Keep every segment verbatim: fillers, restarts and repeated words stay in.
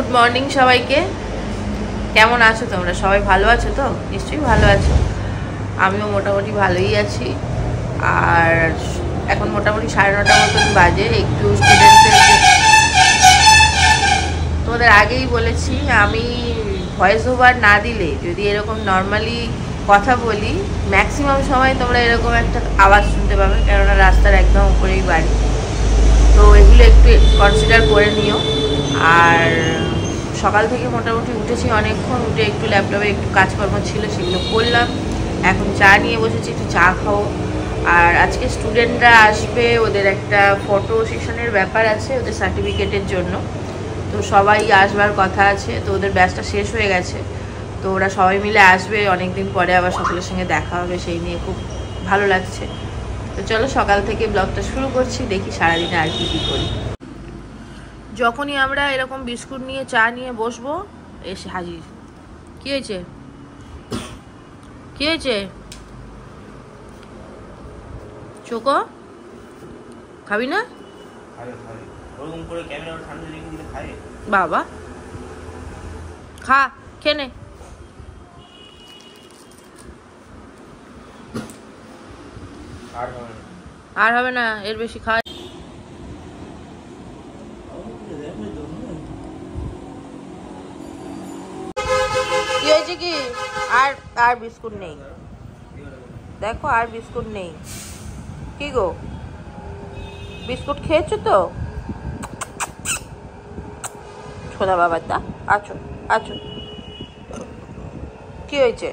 Morning সবাইকে। কেমন আছো তোমরা? সবাই ভালো আছো তো? নিশ্চয়ই ভালো আছো। আমিও মোটামুটি ভালোই আছি। আর এখন মোটামুটি সাড়ে নটা মতন বাজে। একটু স্টুডেন্টদের তোমাদের আগেই বলেছি, আমি ভয়েস ওভার না দিলে যদি এরকম নর্মালি কথা বলি ম্যাক্সিমাম সময় তোমরা এরকম একটা আওয়াজ শুনতে পাবে, কেননা রাস্তার একদম উপরেই বাড়ি। তো এগুলো একটু কনসিডার করে নিও। আর সকাল থেকে মোটামুটি উঠেছি অনেকক্ষণ, উঠে একটু ল্যাপটপে একটু কাজকর্ম ছিল সেগুলো করলাম। এখন চা নিয়ে বসেছি, একটু চা খাবো। আর আজকে স্টুডেন্টরা আসবে, ওদের একটা ফটো সেশনের ব্যাপার আছে ওদের সার্টিফিকেটের জন্য। তো সবাই আসবার কথা আছে, তো ওদের ব্যাচটা শেষ হয়ে গেছে। তো ওরা সবাই মিলে আসবে, অনেক দিন পরে আবার সকলের সঙ্গে দেখা হবে, সেই নিয়ে খুব ভালো লাগছে। তো চলো সকাল থেকে ব্লগটা শুরু করছি, দেখি সারাদিনে আর কি কী করি। যখনই আমরা এরকম বিস্কুট নিয়ে চা নিয়ে বসবো, এসে হাজির। কি হয়েছে? কি হয়েছে? চোখো খাবি না? বাবা খা, খেয়ে নে। আর হবে না, এর বেশি খা। কি হয়েছে কি? আর আর বিস্কুট নেই, দেখো আর বিস্কুট নেই। কি গো, বিস্কুট খেয়েছো তো? ছোদা বাবার দা, আছো আছো। কি হয়েছে?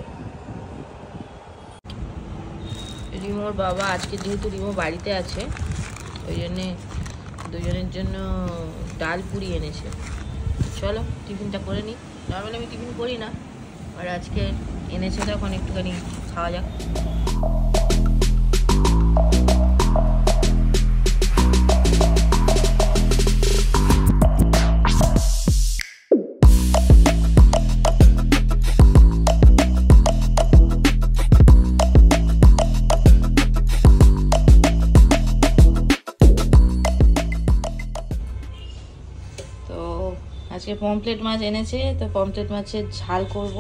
রিমোর বাবা আজকে যেহেতু রিমো বাড়িতে আছে, ওই জন্যে দুজনের জন্য ডাল পুরি এনেছে। চলো টিফিনটা করে নিই। নর্মালি আমি টিফিন করি না, আর আজকে এনেছে তখন একটুখানি খাওয়া যাক। আজকে পমফ্লেট মাছ এনেছে, তো পমফ্লেট মাছের ঝাল করব।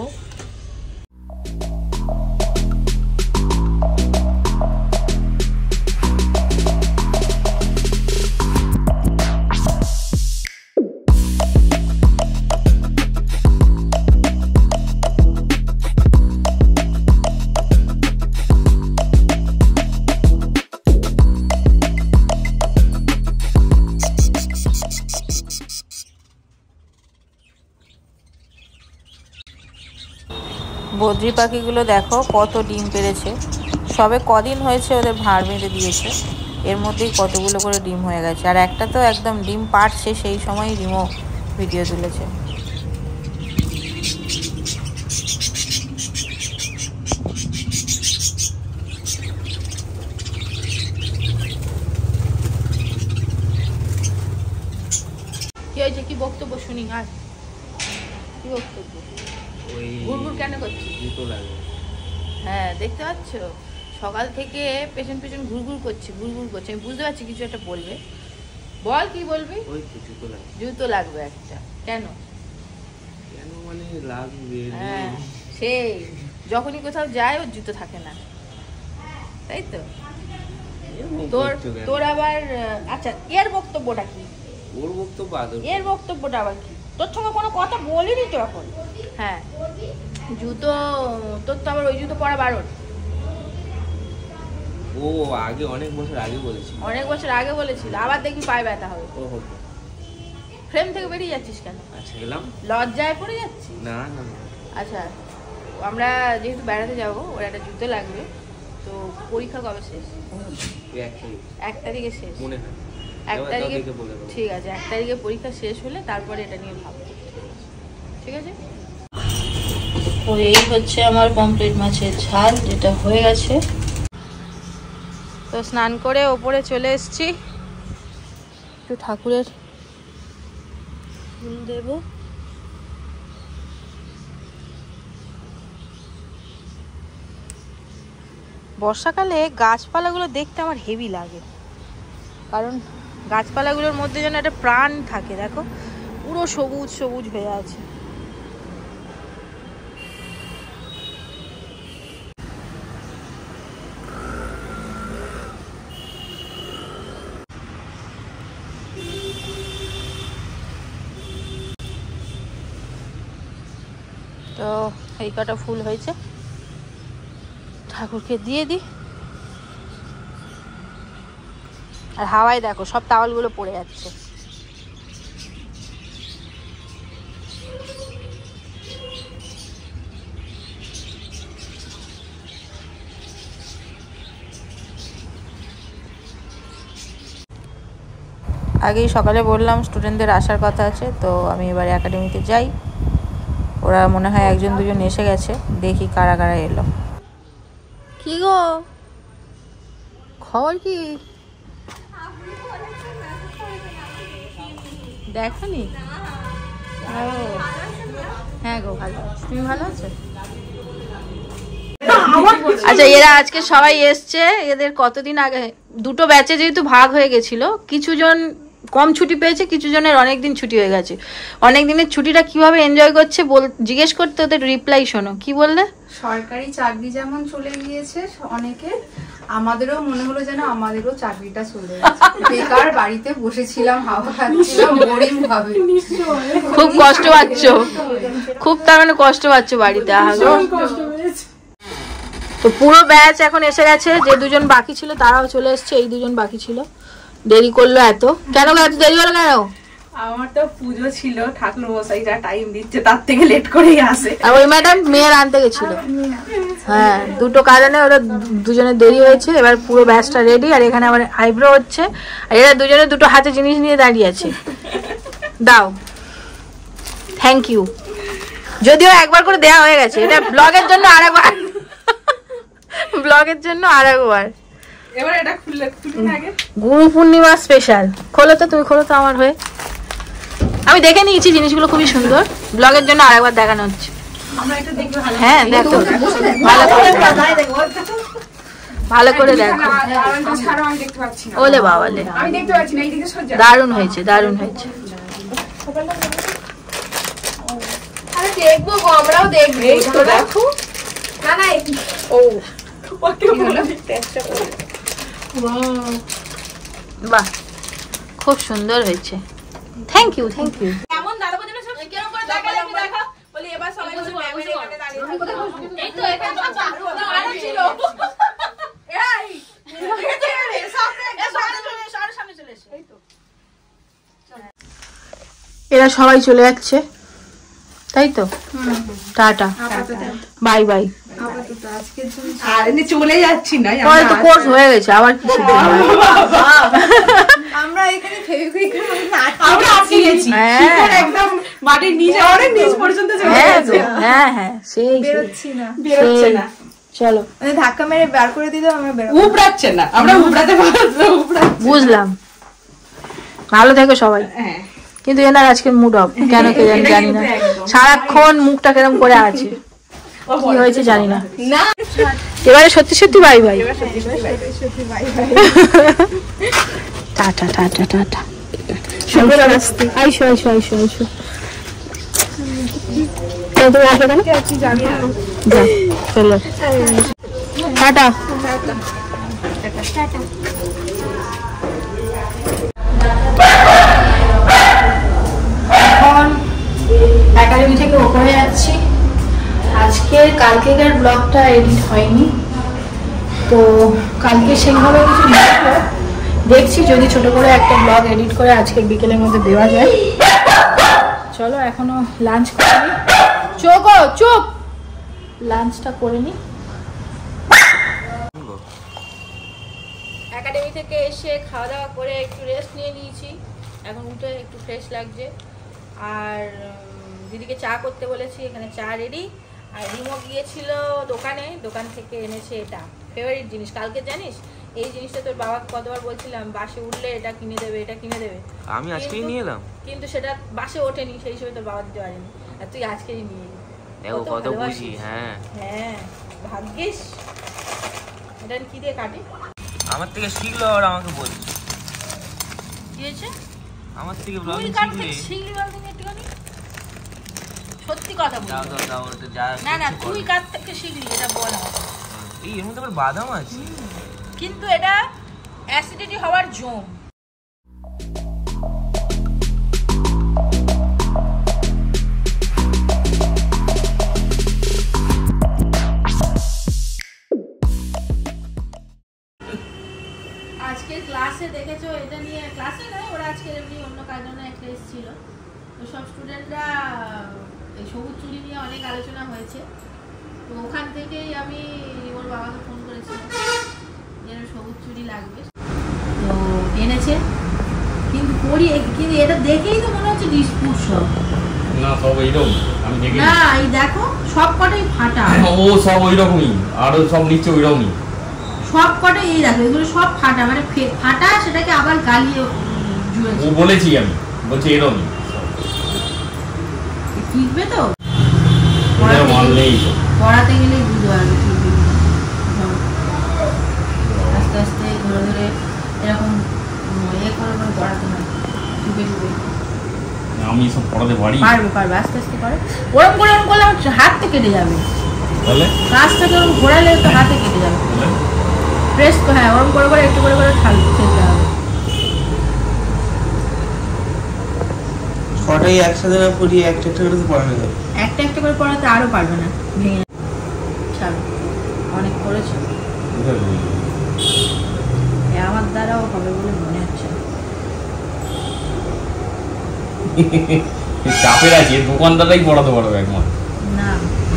বদ্রি পাখিগুলো দেখো কত ডিম পেড়েছে। সবে কদিন হয়েছে ওদের ভাঁড় বেঁধে দিয়েছে, এর মধ্যেই কতগুলো করে ডিম হয়ে গেছে। আর একটা তো একদম ডিম পাড়ছে, সেই সময় রিমো ভিডিও তুলেছে। কি হয়েছে? কি বক্তব্য শুনি? আর কি বক্তব্য? ঘুরঘুর কেন করছিস? হ্যাঁ দেখতে পাচ্ছ, সকাল থেকে পেছন পেছন ঘুরঘুর করছে, ঘুরঘুর করছে। আমি বুঝতে পারছি কিছু একটা বলবে। বল কি বলবি? জুতো লাগবে একটা। কেন? কেন মানে লাগবে? হ্যাঁ সেই যখনই কোথাও যায় ওর জুতো থাকে না, তাই তো? তোর তোর আবার আচ্ছা এর বক্তব্যটা কি? ওর বক্তব্য এর বক্তব্যটা আবার কি? তোর সঙ্গে কোনো কথা বলিনি তো এখন। হ্যাঁ জুতো তোর তো আবার ওই জুতো পরা বারণ। ও আগে অনেক বছর আগে বলেছি, অনেক বছর আগে বলেছিল, আবার দেখি পায়ে ব্যথা হবে। ওহো, ফ্রেম থেকে বেরিয়ে যাচ্ছিস কেন? আচ্ছা গেলাম। লজ্জায় পড়ে যাচ্ছি? না না। আচ্ছা আমরা যেহেতু বেড়াতে যাবো, ওর একটা জুতো লাগবে। তো পরীক্ষা কবে শেষ? এক তারিখে শেষ মনে হয়। এক তারিখে ঠিক আছে, এক তারিখে পরীক্ষা শেষ হলে তারপরে এটা নিয়ে ভাববো। ঠিক আছে। তো এই হচ্ছে আমার পমফ্লেট মাছের ঝাল, যেটা হয়ে গেছে। তো স্নান করে ওপরে চলে এসেছি, একটু ঠাকুরের ফুল দেব। বর্ষাকালে গাছপালাগুলো দেখতে আমার হেভি লাগে, কারণ গাছপালাগুলোর মধ্যে যেন একটা প্রাণ থাকে। দেখো পুরো সবুজ সবুজ হয়ে আছে। তো এই কটা ফুল হয়েছে, ঠাকুরকে দিয়ে দিই। আর হাওয়ায় দেখো সব টাওয়ালগুলো পড়ে যাচ্ছে। আগেই সকালে বললাম স্টুডেন্টদের আসার কথা আছে, তো আমি এবারে একাডেমিতে যাই। ওরা মনে হয় একজন দুজন এসে গেছে, দেখি কারা কারা এলো। কি গো খবর কি? দেখনি? হ্যাঁ গো ভালো আছি, তুমি ভালো আছো? আচ্ছা এরা আজকে সবাই এসছে, এদের কতদিন আগে দুটো ব্যাচে যেহেতু ভাগ হয়ে গেছিল, কিছু জন কম ছুটি পেয়েছে, কিছু জনের অনেক দিন ছুটি হয়ে গেছে। অনেক দিনের ছুটিটা কিভাবে এনজয় করছে বল, জিজ্ঞেস করতে ওদের রিপ্লাই শোনো। কি বললে? সরকারি চাকরি যেমন চলে গিয়েছে অনেকে, আমাদেরও মনে হলো যেন আমাদেরও চাকরিটা চলে গেছে। বেকার বাড়িতে বসেছিলাম, হাওয়া খাচ্ছিলাম বোরিং ভাবে। খুব কষ্ট পাচ্ছ, খুব তার মানে কষ্ট পাচ্ছ বাড়িতে। আহাগো তো পুরো ব্যাচ এখন এসে গেছে, যে দুজন বাকি ছিল তারাও চলে এসছে। এই দুজন বাকি ছিল, দেরি করলো এত কেন? এত দেরি হলো কেন? আমার তো পুজো ছিল, ঠাকুর মশাইরা টাইম দিচ্ছে, তার থেকে লেট করেই আসে। আর ওই ম্যাডাম মেয়ের আনতে গেছিল। হ্যাঁ দুটো কারণে ওরা দুজনের দেরি হয়েছে। এবার পুরো ব্যাচটা রেডি, আর এখানে আমার আইব্রো হচ্ছে, আর এরা দুজনে দুটো হাতে জিনিস নিয়ে দাঁড়িয়ে আছে। দাও, থ্যাংক ইউ। যদিও একবার করে দেয়া হয়ে গেছে, এটা ব্লগের জন্য আর একবার, ব্লগের জন্য আর একবার। এবার এটা খুললে খুলুন আগে। গুরু পূর্ণিমা স্পেশাল। খোলো তো, তুমি খোলো তো আমার হয়ে। আমি দেখে নিয়েছি জিনিসগুলো খুবই সুন্দর, ব্লগের জন্য আরেকবার দেখানো হচ্ছে। হ্যাঁ দেখো ভালো করে, ভালো করে দেখো। ওলে বাবালে, দারুণ হয়েছে, দারুণ হয়েছে। দেখবো গো, আমরাও দেখবো। দেখো না না, ও বাহ খুব সুন্দর হয়েছে। Thank you, thank you. কেমন দাঁড়াবো যেন সব কেমন করে দেখা লাগবে দেখা বলি। এবার সবাই বসে ব্যাগের এখানে দাঁড়িয়ে থাকো। এই তো এখানে তো চারু আরো ছিল। এই এই সামনে সামনে চলে এসো, আরো সামনে চলে এসো। এই তো এরা সবাই চলে যাচ্ছে, তাই তো? Tata, bye bye. আর এমনি চলে যাচ্ছি না, পরে তো কোর্স হয়ে গেছে, আবার কি শিখতে হবে? আমরা এখানে ফেভিকুইক আমরা আটকে গেছি, শিখর একদম মাটির নিচে অনেক নিচ পর্যন্ত চলে গেছে। হ্যাঁ হ্যাঁ সেই বেরোচ্ছি না, বেরোচ্ছে না। চলো মানে ধাক্কা মেরে বার করে দিলেও আমরা বেরোবো। উপড়াচ্ছে না, আমরা উপড়াতে পারবো, উপড়াচ্ছে। বুঝলাম, ভালো থেকো সবাই। হ্যাঁ কিন্তু এনার আজকে মুড অফ, কেন কে জানি জানি না, সারাক্ষণ মুখটা কেরম করে আছে, কি হয়েছে জানি না। এবারে সত্যি সত্যি bye bye, tata tata tata. আইসো আইসো আইসো আইসো। তুমি আসো কেন? চলো টাটা। এখন একাডেমি থেকে ওপরে যাচ্ছি। আজকের কালকেকার ব্লগটা এডিট হয়নি, তো কালকে সেইভাবে কিছু লিখবো, দেখছি যদি ছোট করে একটা ব্লগ এডিট করে আজকে বিকেলের মধ্যে দেওয়া যায়। চলো এখনো লাঞ্চ করিনি, চোখ চুপ, লাঞ্চটা করে নি। একাডেমি থেকে এসে খাওয়া দাওয়া করে একটু রেস্ট নিয়ে নিয়েছি, এখন উঠে একটু ফ্রেশ লাগছে। আর দিদিকে চা করতে বলেছি, এখানে চা রেডি। আর রিমো গিয়েছিল দোকানে, দোকান থেকে এনেছে এটা ফেভারিট জিনিস। কালকে জানিস এই জিনিসটা তোর বাবাকে কতবার বলছিলাম, বাসে উঠলে এটা কিনে দেবে, এটা কিনে দেবে, আমি আজকেই নিয়ে এলাম, কিন্তু সেটা বাসে ওঠেনি, সেই হিসেবে তোর বাবা দিতে পারেনি, আর তুই আজকেই নিয়ে এলি। দেখো কত খুশি। হ্যাঁ হ্যাঁ ভাগ্যিস। এটা কি দিয়ে কাটি? আমার থেকে শিখলো আর আমাকে বলছে কি হয়েছে? আমার থেকে ব্লগিং তুই কাটতে শিখলে। শিখলি বলতে একটু সত্যি কথা দাও বলবো। দাও দাও ওটা যা না না কিছু তুই করো। কার থেকে শিখলি এটা বল আমাকে। এই এর মধ্যে আবার বাদাম আছে। কিন্তু এটা অ্যাসিডিটি হওয়ার জম। আজকে ক্লাসে দেখেছো এটা নিয়ে, ক্লাসে নয় ওরা আজকে এমনি অন্য কারণে একটা এসেছিল, তো সব স্টুডেন্টরা এই সবুজ চুড়ি নিয়ে অনেক আলোচনা হয়েছে। তো ওখান থেকেই আমি ওর বাবাকে ফোন করেছিলাম যেন সবুজ চুড়ি লাগবে, তো এনেছে। কিন্তু পরি কিন্তু এটা দেখেই তো মনে হচ্ছে ডিসপুট সব না, সব এইরকম আমি দেখি না। এই দেখো সব কটাই ফাটা, ও সব ওই রকমই, আরো সব নিচে ওই রকমই সব কটাই। এই দেখো এগুলো সব ফাটা, মানে ফে- ফাটা সেটাকে আবার গালিয়ে জুড়েছে। ও বলেছি আমি, বলছি এরকমই টিকবে তো এটা মানলেই তো। পড়াতে গেলেই বুঝতে পারবে টিকবে কি না। ধরো, আস্তে আস্তে ধরে ধরে এরকম উম, ইয়ে করে করে পড়াতে হয়, চুপে চুপে। আমি সব পড়াতে পারি পারবে পারবে আস্তে আস্তে করে। ওরম করে ওরম করলে আমার হাত তো কেটে যাবে, তাহলে কাজটাকে ওরম ঘোরালে তো হাতে কেটে যাবে। তাহলে প্রেস তো হ্যাঁ ওরম করে করে একটু করে করে ঠাল খেলতে হবে। ছটাই একসাথে না পড়িয়ে একটা একটা করে তো পড়ানো যাবে। একটা একটা করে পড়াতে আরো পারবে না, ভেঙে ছাড়ো, অনেক করেছো। কোথায় বলবো? এ আমার দ্বারাও হবে বলে মনে হচ্ছে না। চাপের আছে, দোকানদারটাই পড়াতে পারবে একমাত্র। না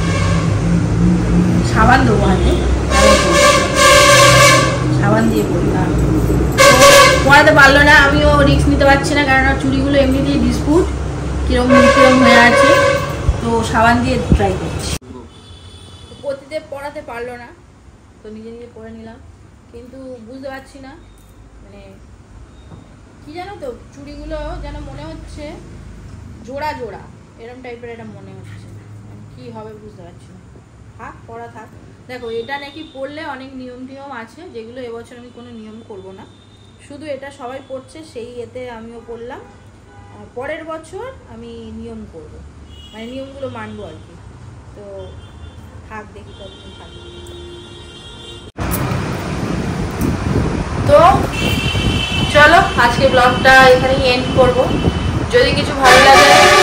সাবান দেবো হাতে, তারপর পড়বো। সাবান দিয়ে পড়লাম, পড়াতে পারলো না। আমিও রিস্ক নিতে পারছি না, কারণ চুড়িগুলো এমনিতেই ডিসপুট কিরম কিরম হয়ে আছে, তো সাবান দিয়ে ট্রাই করছি। গতিতে পড়াতে পারলো না, তো নিজে নিজে পড়ে নিলাম। কিন্তু বুঝতে পারছি না, মানে কি জানো তো চুড়িগুলো যেন মনে হচ্ছে জোড়া জোড়া এরকম টাইপের এটা মনে হচ্ছে, কি হবে বুঝতে পারছি না। থাক পড়া থাক। দেখো এটা নাকি পড়লে অনেক নিয়ম টিয়ম আছে, যেগুলো এবছর আমি কোনো নিয়ম করব না, শুধু এটা সবাই পড়ছে সেই এতে আমিও পড়লাম। আহ, পরের বছর আমি নিয়ম করব, মানে নিয়মগুলো মানবো আর কি। তো থাক, দেখি কতদিন থাকবে। তো চলো আজকে ব্লগটা এখানেই এন্ড করব। যদি কিছু ভালো লাগে,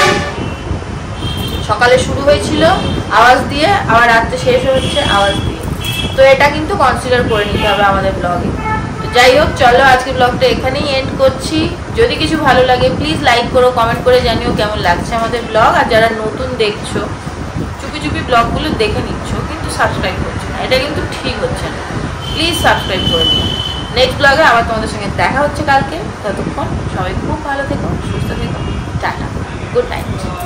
সকালে শুরু হয়েছিল আওয়াজ দিয়ে, আবার রাত্রে শেষ হচ্ছে আওয়াজ দিয়ে, তো এটা কিন্তু কনসিডার করে নিতে হবে আমাদের ব্লগে। তো যাই হোক চলো আজকে ব্লগটা এখানেই এন্ড করছি। যদি কিছু ভালো লাগে প্লিজ লাইক করো, কমেন্ট করে জানিও কেমন লাগছে আমাদের ব্লগ। আর যারা নতুন দেখছো, চুপি চুপি ব্লগগুলো দেখে নিচ্ছ কিন্তু সাবস্ক্রাইব করছো না, এটা কিন্তু ঠিক হচ্ছে না। প্লিজ সাবস্ক্রাইব করে নিও। নেক্সট ব্লগে আবার তোমাদের সঙ্গে দেখা হচ্ছে কালকে। ততক্ষণ সবাই খুব ভালো থেকো, সুস্থ থেকো, টাটা, গুড নাইট।